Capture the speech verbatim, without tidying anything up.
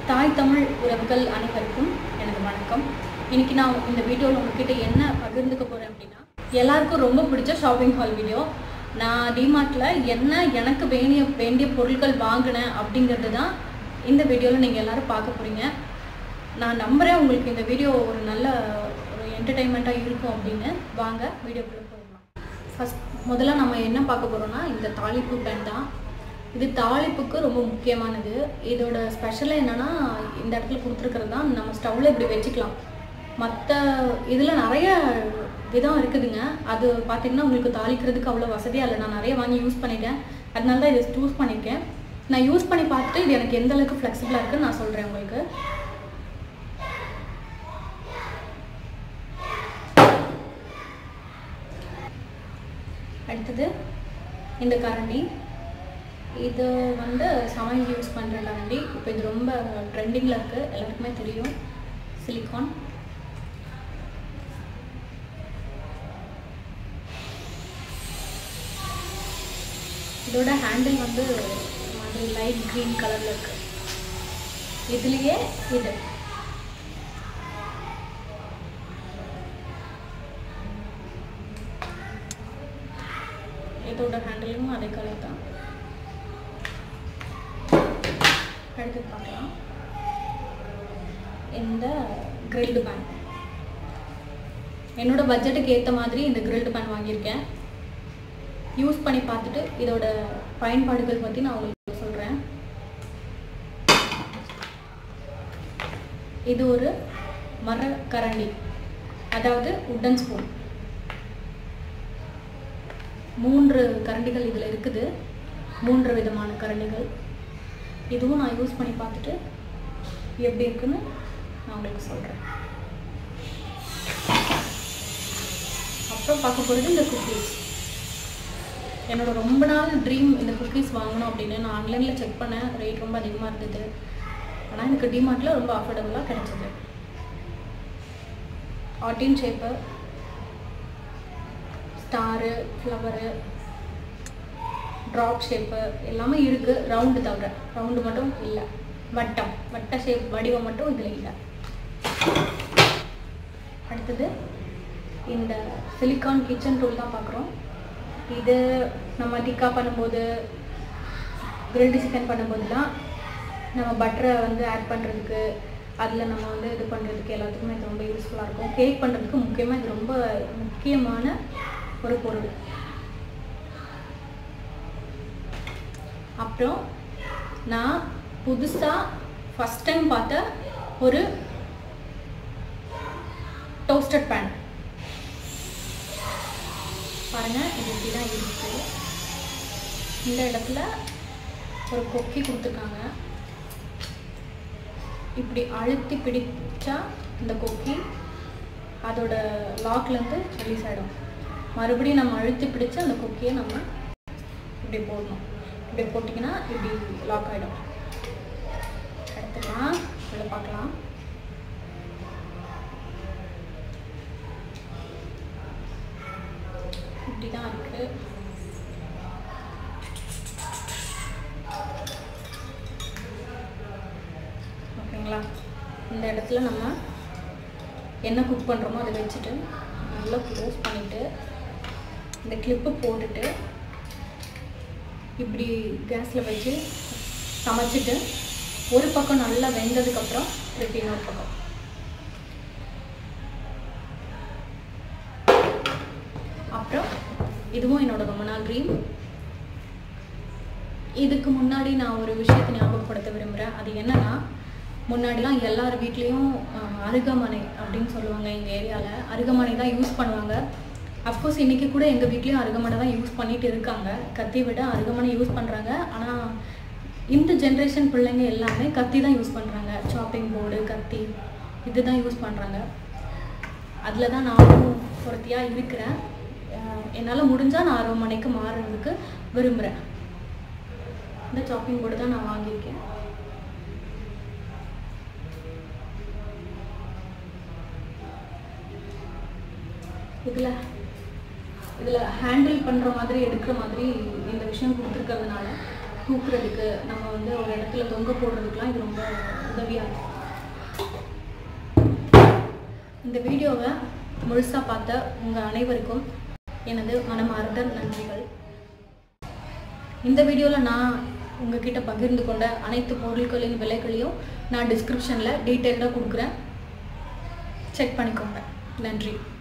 தாய் தமிழ் உறவுகள் அனைவருக்கும் எனது வணக்கம். இன்னைக்கு நான் இந்த வீடியோவில் உங்ககிட்ட என்ன பகிர்ந்துக்க போகிறேன் அப்படின்னா, எல்லாருக்கும் ரொம்ப பிடிச்ச ஷாப்பிங் ஹால் வீடியோ. நான் டிமார்ட்டில் என்ன எனக்கு வேண்டிய வேண்டிய பொருட்கள் வாங்கினேன் அப்படிங்கிறது தான் இந்த வீடியோவில் நீங்கள் எல்லோரும் பார்க்க போகிறீங்க. நான் நம்புகிறேன் உங்களுக்கு இந்த வீடியோ ஒரு நல்ல ஒரு என்டர்டெயின்மெண்ட்டாக இருக்கும் அப்படின்னு. வாங்க வீடியோக்குள்ளே போகலாம். ஃபஸ்ட் முதல்ல நம்ம என்ன பார்க்க போகிறோம்னா, இந்த தாளிப்பு பேன் தான். இது தாளிப்புக்கு ரொம்ப முக்கியமானது. இதோட ஸ்பெஷலாக என்னென்னா, இந்த இடத்துல கொடுத்துருக்கிறது தான் நம்ம ஸ்டவ்வில் இப்படி வச்சுக்கலாம். மற்ற இதில் நிறைய விதம் இருக்குதுங்க. அது பார்த்திங்கன்னா உங்களுக்கு தாளிக்கிறதுக்கு அவ்வளோ வசதியாக இல்லை. நான் நிறைய வாங்கி யூஸ் பண்ணிட்டேன், அதனால தான் இதை சூஸ் பண்ணியிருக்கேன். நான் யூஸ் பண்ணி பார்த்துட்டு இது எனக்கு எந்த அளவுக்கு ஃப்ளெக்சிபிளாக இருக்குன்னு நான் சொல்கிறேன் உங்களுக்கு. அடுத்தது இந்த கரண்டி. இது வந்து சமையல் யூஸ் பண்ணுற கரண்டி. இப்போ இது ரொம்ப ட்ரெண்டிங்கில் இருக்குது, எல்லாருக்குமே தெரியும். சிலிக்கான். இதோட ஹேண்டில் வந்து மாதிரி லைட் க்ரீன் கலரில் இருக்குது. இதுலேயே இது இதோட ஹேண்டிலும் அதே கலர் தான். அடுத்து பார்க்கலாம் இந்த கிரில்டு பேன். என்னோட பட்ஜெட்டுக்கு ஏற்ற மாதிரி இந்த கிரில்டு பேன் வாங்கியிருக்கேன். யூஸ் பண்ணி பார்த்துட்டு இதோட பயன்பாடுகள் பற்றி நான் உங்களுக்கு சொல்கிறேன். இது ஒரு மர கரண்டி, அதாவது உட்டன் ஸ்பூன். மூன்று கரண்டிகள் இதில் இருக்குது, மூன்று விதமான கரண்டிகள். இதுவும் நான் யூஸ் பண்ணி பார்த்துட்டு எப்படி இருக்குன்னு நான் உங்களுக்கு சொல்கிறேன். அப்புறம் பார்க்க போகிறது இந்த குக்கீஸ். என்னோட ரொம்ப நாள் ட்ரீம் இந்த குக்கீஸ் வாங்கணும் அப்படின்னு. நான் ஆன்லைனில் செக் பண்ணேன், ரேட் ரொம்ப அதிகமாக இருந்தது. ஆனால் எனக்கு டிமார்ட்டில் ரொம்ப அஃபோர்டபுளாக கிடைச்சிது. ஆர்டின் shape, star, flower, drop shape எல்லாமே இருக்குது. ரவுண்டு தவிர, ரவுண்டு மட்டும் இல்லை. வட்டம், வட்ட ஷேப் வடிவம் மட்டும் இதில் இல்லை. அடுத்தது இந்த சிலிக்கான் கிச்சன் டூல் தான் பார்க்குறோம். இது நம்ம டிக்கா பண்ணும்போது, கிரில்டு சிக்கன் பண்ணும்போதுலாம் நம்ம பட்டரை வந்து ஆட் பண்ணுறதுக்கு, அதில் நம்ம வந்து இது பண்ணுறதுக்கு எல்லாத்துக்குமே இது ரொம்ப யூஸ்ஃபுல்லாக இருக்கும். கேக் பண்ணுறதுக்கு முக்கியமாக இது ரொம்ப முக்கியமான ஒரு பொருள். அப்புறம் நான் புதுசாக ஃபஸ்ட் டைம் பார்த்த ஒரு டோஸ்டட் பேன் பாருங்கள். இது இப்படி தான் இருக்குது. இந்த இடத்துல ஒரு கொக்கி கொடுத்துருக்காங்க. இப்படி அழுத்தி பிடிச்சா இந்த கொக்கி அதோட லாக்லேருந்து ரிலீஸ் ஆகிடும். மறுபடியும் நம்ம அழுத்தி பிடிச்சி அந்த கொக்கியை நம்ம இப்படி போடணும். இப்படி போட்டிங்கன்னா இப்படி லாக் ஆகிடும். எடுத்துக்கலாம், இதில் பார்க்கலாம். இப்படி தான் இருக்குது. ஓகேங்களா? இந்த இடத்துல நம்ம என்ன குக் பண்ணுறோமோ அதை வச்சுட்டு நல்லா க்ளோஸ் பண்ணிவிட்டு இந்த கிளிப்பு போட்டுட்டு இப்படி கேஸில் வச்சு சமைச்சிட்டு ஒரு பக்கம் நல்லா வெந்ததுக்கப்புறம் திருப்பி இன்னொரு பக்கம். அப்புறம் இதுவும் என்னோட ரொம்ப நாள் ட்ரீம். இதுக்கு முன்னாடி நான் ஒரு விஷயத்தை ஞாபகப்படுத்த விரும்புகிறேன். அது என்னன்னா, முன்னாடிலாம் எல்லார் வீட்லேயும் அருகமனை அப்படின்னு சொல்லுவாங்க. எங்கள் ஏரியாவில் அருகமனை தான் யூஸ் பண்ணுவாங்க. அஃப்கோர்ஸ் இன்றைக்கி கூட எங்கள் வீட்லேயும் அருகமனை தான் யூஸ் பண்ணிகிட்டு இருக்காங்க. கத்தி விட அருகமனை யூஸ் பண்ணுறாங்க. ஆனால் இந்த ஜென்ரேஷன் பிள்ளைங்க எல்லாமே கத்தி தான் யூஸ் பண்ணுறாங்க. சாப்பிங் போர்டு, கத்தி, இது தான் யூஸ் பண்ணுறாங்க. அதில் தான் நானும் ஒருத்தியாக இருக்கிறேன். என்னால் முடிஞ்சால் நான் அருகமனைக்கு மாறுறதுக்கு விரும்புகிறேன். இந்த சாப்பிங் போர்டு தான் நான் வாங்கியிருக்கேன். இதில் இதில் ஹேண்டில் பண்ணுற மாதிரி எடுக்கிற மாதிரி இந்த விஷயம் கொடுத்துருக்கிறதுனால தூக்குறதுக்கு நம்ம வந்து ஒரு இடத்துல தொங்க போடுறதுக்குலாம் இது ரொம்ப உதவியாக இருக்கும். இந்த வீடியோவை முழுசாக பார்த்த உங்கள் அனைவருக்கும் எனது மனமார்ந்த நன்றிகள். இந்த வீடியோவில் நான் உங்ககிட்ட பகிர்ந்து கொண்ட அனைத்து பொருட்களின் விலைகளையும் நான் டிஸ்கிரிப்ஷனில் டீட்டெயில்டாக கொடுக்குறேன். செக் பண்ணிக்கோங்க. நன்றி.